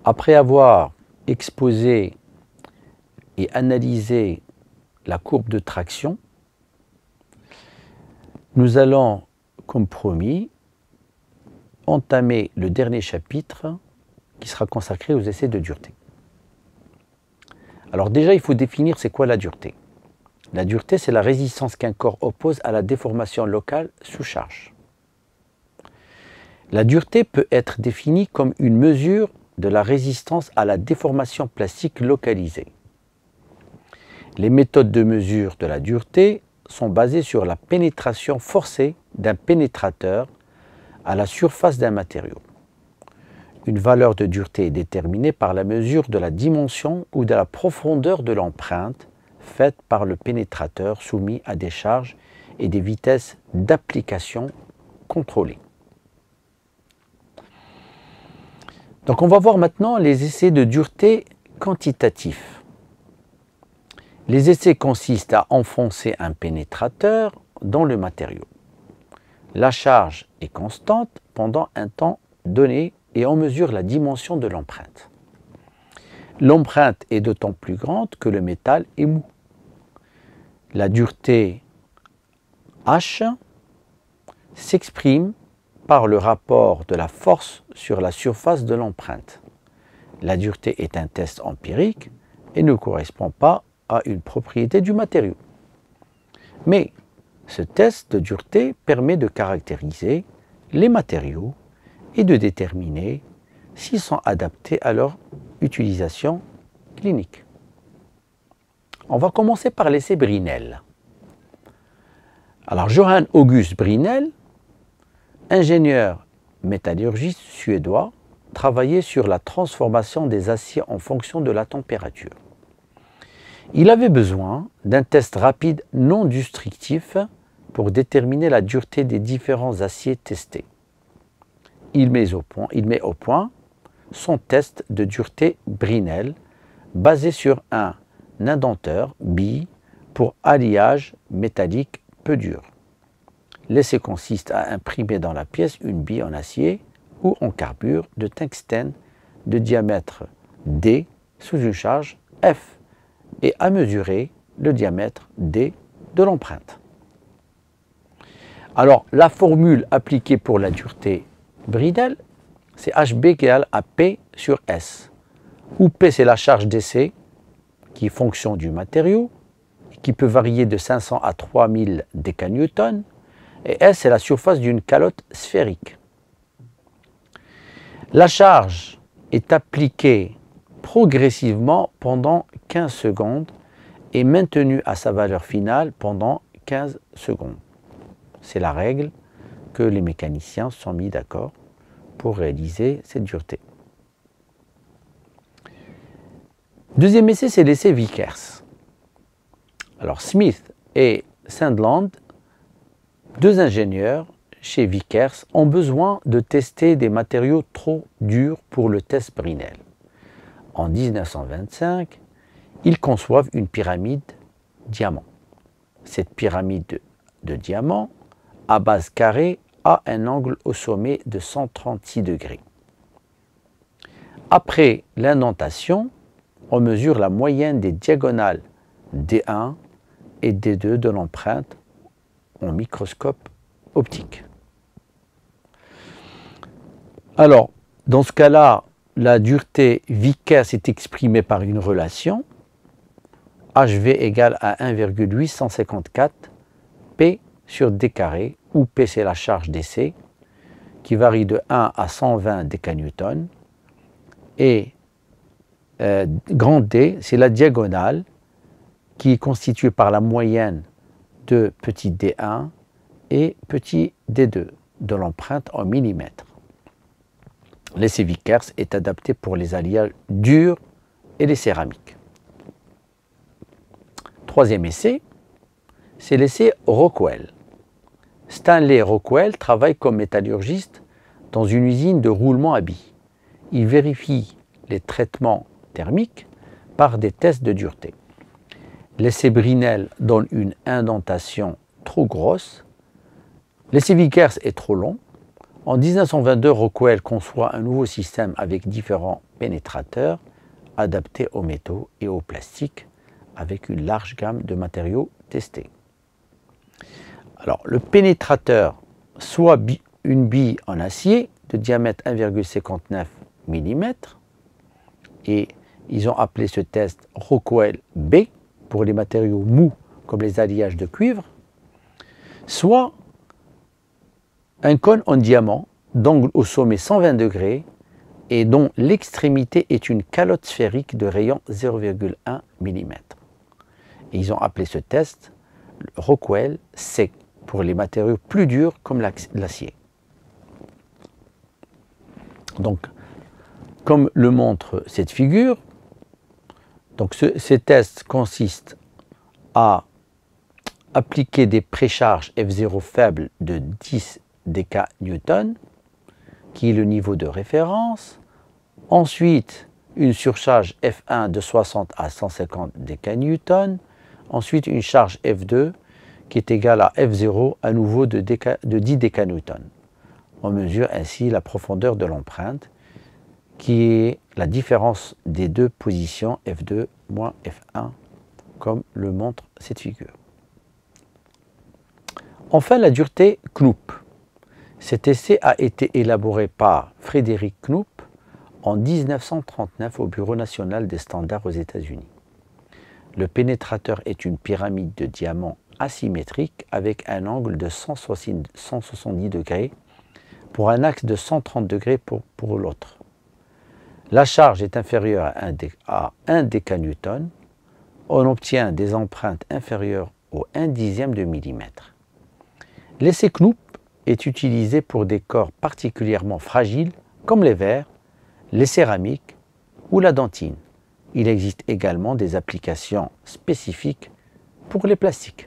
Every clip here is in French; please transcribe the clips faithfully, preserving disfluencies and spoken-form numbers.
Après avoir exposé et analysé la courbe de traction, nous allons, comme promis, entamer le dernier chapitre qui sera consacré aux essais de dureté. Alors déjà, il faut définir c'est quoi la dureté. La dureté, c'est la résistance qu'un corps oppose à la déformation locale sous charge. La dureté peut être définie comme une mesure de la résistance à la déformation plastique localisée. Les méthodes de mesure de la dureté sont basées sur la pénétration forcée d'un pénétrateur à la surface d'un matériau. Une valeur de dureté est déterminée par la mesure de la dimension ou de la profondeur de l'empreinte faite par le pénétrateur soumis à des charges et des vitesses d'application contrôlées. Donc on va voir maintenant les essais de dureté quantitatifs. Les essais consistent à enfoncer un pénétrateur dans le matériau. La charge est constante pendant un temps donné et on mesure la dimension de l'empreinte. L'empreinte est d'autant plus grande que le métal est mou. La dureté H s'exprime par le rapport de la force sur la surface de l'empreinte. La dureté est un test empirique et ne correspond pas à une propriété du matériau. Mais ce test de dureté permet de caractériser les matériaux et de déterminer s'ils sont adaptés à leur utilisation clinique. On va commencer par l'essai Brinell. Alors, Johann August Brinell, ingénieur métallurgiste suédois, travaillait sur la transformation des aciers en fonction de la température. Il avait besoin d'un test rapide non destructif pour déterminer la dureté des différents aciers testés. Il met au point, il met au point son test de dureté Brinell basé sur un indenteur bille pour alliage métallique peu dur. L'essai consiste à imprimer dans la pièce une bille en acier ou en carbure de tungstène de diamètre D sous une charge F et à mesurer le diamètre D de l'empreinte. Alors, la formule appliquée pour la dureté Brinell, c'est H B égale à P sur S, où P c'est la charge d'essai, qui est fonction du matériau, qui peut varier de cinq cents à trois mille décanewtons, et S c'est la surface d'une calotte sphérique. La charge est appliquée progressivement pendant quinze secondes et maintenue à sa valeur finale pendant quinze secondes. C'est la règle que les mécaniciens sont mis d'accord pour réaliser cette dureté. Deuxième essai, c'est l'essai Vickers. Alors Smith et Sandland, deux ingénieurs chez Vickers, ont besoin de tester des matériaux trop durs pour le test Brinell. En mille neuf cent vingt-cinq, ils conçoivent une pyramide diamant. Cette pyramide de, de diamant à base carrée a un angle au sommet de cent trente-six degrés. Après l'indentation, on mesure la moyenne des diagonales D un et D deux de l'empreinte en microscope optique. Alors, dans ce cas-là, la dureté Vickers est exprimée par une relation H V égale à un virgule huit cent cinquante-quatre P sur D carré, où P c'est la charge d'essai, qui varie de un à cent vingt décanewtons, et euh, grand D c'est la diagonale, qui est constituée par la moyenne de petit D un et petit D deux de l'empreinte en millimètres. L'essai Vickers est adapté pour les alliages durs et les céramiques. Troisième essai, c'est l'essai Rockwell. Stanley Rockwell travaille comme métallurgiste dans une usine de roulement à billes. Il vérifie les traitements thermiques par des tests de dureté. L'essai Brinell donne une indentation trop grosse. L'essai Vickers est trop long. En mille neuf cent vingt-deux, Rockwell conçoit un nouveau système avec différents pénétrateurs adaptés aux métaux et aux plastiques avec une large gamme de matériaux testés. Alors, le pénétrateur, soit une bille en acier de diamètre un virgule cinquante-neuf millimètres, et ils ont appelé ce test Rockwell B pour les matériaux mous comme les alliages de cuivre, soit un cône en diamant d'angle au sommet cent vingt degrés et dont l'extrémité est une calotte sphérique de rayon zéro virgule un millimètre. Et ils ont appelé ce test Rockwell C pour les matériaux plus durs comme l'acier. Donc, comme le montre cette figure, donc ce, ces tests consistent à appliquer des précharges F zéro faibles de dix décanewtons, qui est le niveau de référence. Ensuite, une surcharge F un de soixante à cent cinquante décanewtons. Ensuite, une charge F deux qui est égale à F zéro à nouveau de, déca, de dix décanewtons. On mesure ainsi la profondeur de l'empreinte, qui est la différence des deux positions F deux moins F un, comme le montre cette figure. Enfin, la dureté Knoop. Cet essai a été élaboré par Frédéric Knoop en mille neuf cent trente-neuf au Bureau national des standards aux États-Unis. Le pénétrateur est une pyramide de diamants asymétrique avec un angle de cent soixante-dix degrés pour un axe de cent trente degrés pour, pour l'autre. La charge est inférieure à un décanewton. On obtient des empreintes inférieures au un dixième de millimètre. L'essai Knoop est utilisé pour des corps particulièrement fragiles comme les verres, les céramiques ou la dentine. Il existe également des applications spécifiques pour les plastiques.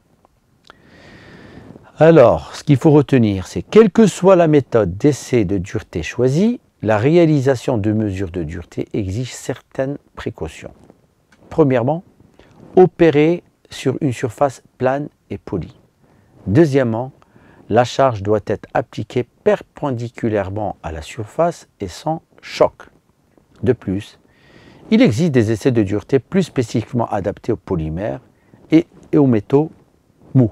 Alors, ce qu'il faut retenir, c'est quelle que soit la méthode d'essai de dureté choisie, la réalisation de mesures de dureté exige certaines précautions. Premièrement, opérer sur une surface plane et polie. Deuxièmement, la charge doit être appliquée perpendiculairement à la surface et sans choc. De plus, il existe des essais de dureté plus spécifiquement adaptés aux polymères et, et aux métaux mous.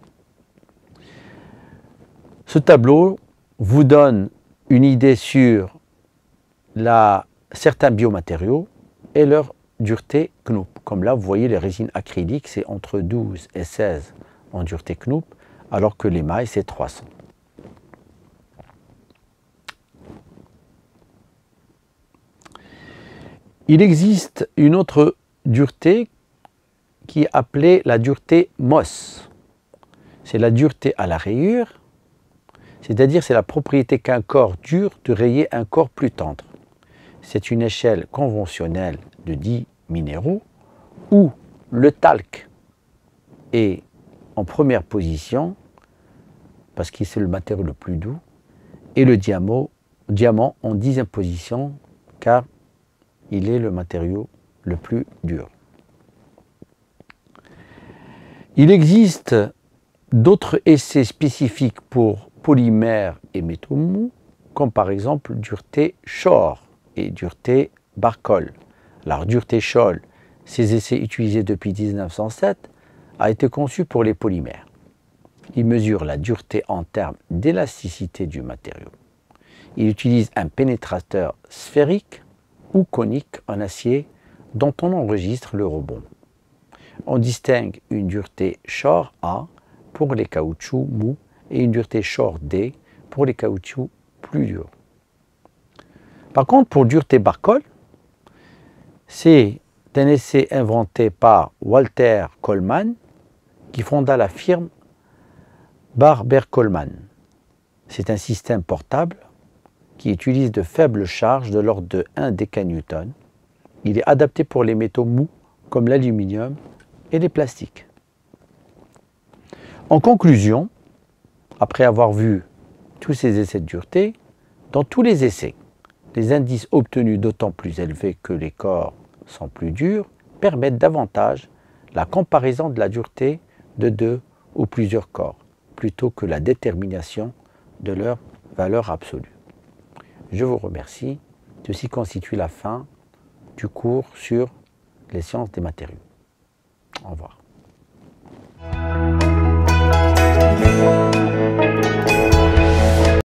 Ce tableau vous donne une idée sur la, certains biomatériaux et leur dureté Knoop. Comme là, vous voyez, les résines acryliques, c'est entre douze et seize en dureté Knoop, alors que l'émail, c'est trois cents. Il existe une autre dureté qui est appelée la dureté Mohs. C'est la dureté à la rayure, c'est-à-dire c'est la propriété qu'un corps dur de rayer un corps plus tendre. C'est une échelle conventionnelle de dix minéraux où le talc est en première position, parce que c'est le matériau le plus doux, et le diamant, diamant en dixième position, car il est le matériau le plus dur. Il existe d'autres essais spécifiques pour polymères et métaux mous, comme par exemple dureté Shore et dureté Barkol. Alors, dureté Shore, ces essais utilisés depuis mille neuf cent sept, a été conçu pour les polymères. Il mesure la dureté en termes d'élasticité du matériau. Il utilise un pénétrateur sphérique ou conique en acier dont on enregistre le rebond. On distingue une dureté Shore A pour les caoutchoucs mous et une dureté Shore D pour les caoutchoucs plus durs. Par contre, pour dureté Barkol, c'est un essai inventé par Walter Coleman qui fonda la firme Barber-Coleman. C'est un système portable qui utilise de faibles charges de l'ordre de un décanewton. Il est adapté pour les métaux mous comme l'aluminium et les plastiques. En conclusion, après avoir vu tous ces essais de dureté, dans tous les essais, les indices obtenus d'autant plus élevés que les corps sont plus durs permettent davantage la comparaison de la dureté de deux ou plusieurs corps, plutôt que la détermination de leur valeur absolue. Je vous remercie. Ceci constitue la fin du cours sur les sciences des matériaux. Au revoir.